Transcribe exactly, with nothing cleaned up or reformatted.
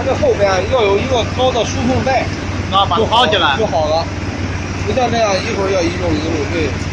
它这后边要有一个高的输送带， 啊，把它抛起来就好了。不像这样一会儿要一路一路对。